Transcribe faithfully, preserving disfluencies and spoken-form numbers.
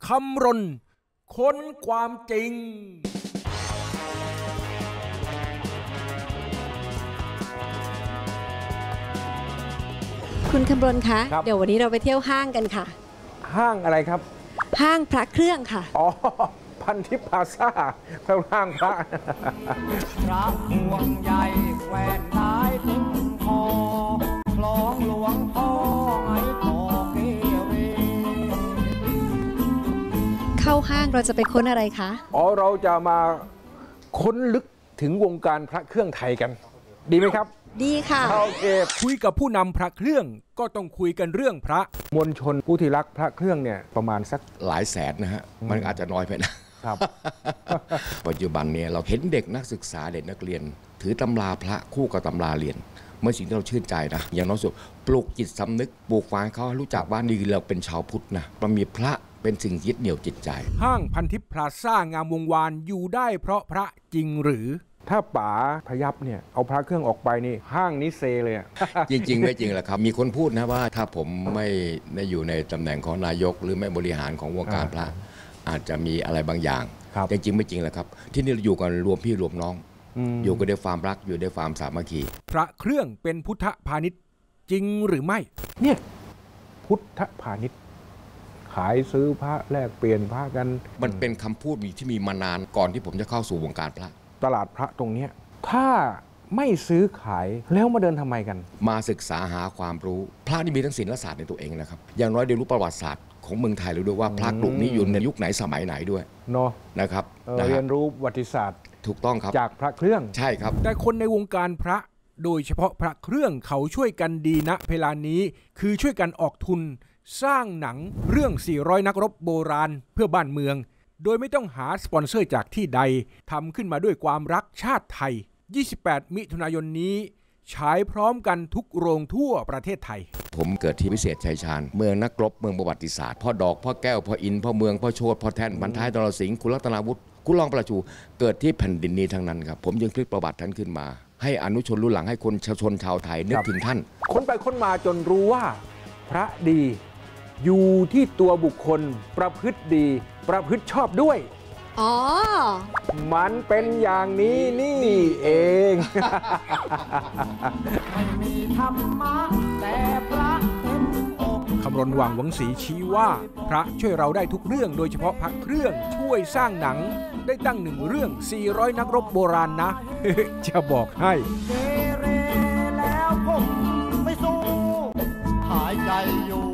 คำรณค้นความจริงคุณคำรณคะเดี๋ยววันนี้เราไปเที่ยวห้างกันค่ะห้างอะไรครับห้างพระเครื่องค่ะอ๋อพันทิพย์พลาซ่าห้างพระพระพวงใหญ่แหวนท้ายถึงคอคล้องหลวงพ่อไม้ขอเกเรเข้าห้างเราจะไปค้นอะไรคะอ๋อเราจะมาค้นลึกถึงวงการพระเครื่องไทยกันดีไหมครับดีค่ะโอเคคุยกับผู้นำพระเครื่องก็ต้องคุยกันเรื่องพระมวลชนผู้ที่รักพระเครื่องเนี่ยประมาณสักหลายแสนนะฮะมันอาจจะน้อยไปนะครับปัจจุบันเนี่ยเราเห็นเด็กนักศึกษาเด็กนักเรียนถือตำราพระคู่กับตำราเรียนเมื่อสิ่งที่เราชื่นใจนะอย่างน้อยสุดปลูกจิตสำนึกปลูกฝังเขาให้รู้จักว่านี่เราเป็นชาวพุทธนะมันมีพระเป็นสิ่งยึดเหนี่ยวจิตใจห้างพันทิพย์พลาซ่างามวงวานอยู่ได้เพราะพระจริงหรือถ้าป๋าพยับเนี่ยเอาพระเครื่องออกไปนี่ห้างนี้เซเลยจริงๆไม่จริงแหละครับมีคนพูดนะว่าถ้าผมไม่ได้อยู่ในตำแหน่งของนายกหรือไม่บริหารของวงการพระอาจจะมีอะไรบางอย่างจริงๆไม่จริงแหละครับที่นี่เราอยู่กันรวมพี่รวมน้องอยู่กันด้วยความรักอยู่ด้วยความสามัคคีพระเครื่องเป็นพุทธพาณิชย์จริงหรือไม่เนี่ยพุทธพาณิชย์ขายซื้อพระแลกเปลี่ยนพระกันมันเป็นคำพูดที่มีมานานก่อนที่ผมจะเข้าสู่วงการพระตลาดพระตรงนี้ถ้าไม่ซื้อขายแล้วมาเดินทำไมกันมาศึกษาหาความรู้พระนี่มีทั้งศิลปศาสตร์ในตัวเองนะครับอย่างน้อยได้รู้ประวัติศาสตร์ของเมืองไทยรู้ด้วยว่าพระกลุ่มนี้อยู่ในยุคไหนสมัยไหนด้วยเนาะนะครับเรียนรู้ประวัติศาสตร์ถูกต้องครับจากพระเครื่องใช่ครับแต่คนในวงการพระโดยเฉพาะพระเครื่องเขาช่วยกันดีณเวลานี้คือช่วยกันออกทุนสร้างหนังเรื่องสี่ร้อยนักรบโบราณเพื่อบ้านเมืองโดยไม่ต้องหาสปอนเซอร์จากที่ใดทำขึ้นมาด้วยความรักชาติไทยยี่สิบแปดมิถุนายนนี้ฉายพร้อมกันทุกโรงทั่วประเทศไทยผมเกิดที่วิเศษชัยชาญเมืองนักรบเมืองประวัติศาสตร์พ่อดอกพ่อแก้วพ่ออินพ่อเมืองพ่อโชติพ่อแท่นบรรท้ายนรสิงห์คุณรัตนาวุฒิคุณรองประชูเกิดที่แผ่นดินนี้ทั้งนั้นครับผมยังพลิกประวัติท่านขึ้นมาให้อนุชนรุ่นหลังให้คนชนชาวไทยนึกถึงท่านค้นไปค้นมาจนรู้ว่าพระดีอยู่ที่ตัวบุคคลประพฤติดีประพฤติชอบด้วยอ๋อมันเป็นอย่างนี้นี่เองไม่มีธรรมะแต่พระเป็นอกคำรณว่างหวังศรีชี้ว่าพระช่วยเราได้ทุกเรื่องโดยเฉพาะพระเครื่องช่วยสร้างหนังได้ตั้งหนึ่งเรื่องสี่ร้อยนักรบโบราณนะ จะบอกให้เกเรแล้วผมไม่สู้หายใจอยู่